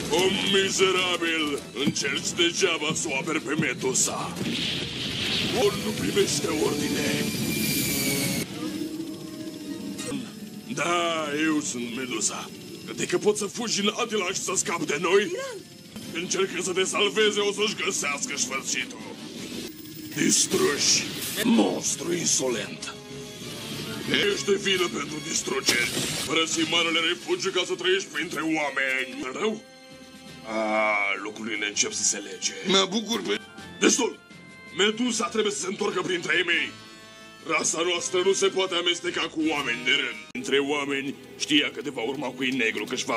Om mizerabil, încerci degeaba să o aperi pe Medusa. Ori nu primește ordine. Da, eu sunt Medusa. Adică pot să fugi în Atila și să scapi de noi? Încercă să te salveze, o să-și găsească sfârșitul. Distrugi, monstru insolent. Ești de vină pentru distrugeri. Părăsi marele refugiu ca să trăiești printre oameni. Rău? Lucrurile încep să se lege. Mă bucur, bă. Destul! Medusa trebuie să se întoarcă printre ei mei. Rasa noastră nu se poate amesteca cu oameni de rând. Între oameni știa că te va urma cu negru, că își va